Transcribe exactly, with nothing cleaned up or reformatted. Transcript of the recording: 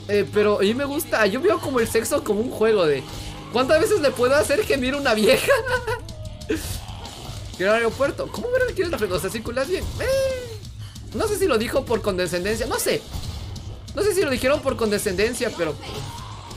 Eh, pero a mí me gusta, yo veo como el sexo como un juego de ¿cuántas veces le puedo hacer gemir una vieja? Quiero al aeropuerto. ¿Cómo ver quieres la frecuencia? ¿Circulas bien? Eh, no sé si lo dijo por condescendencia, no sé. No sé si lo dijeron por condescendencia, pero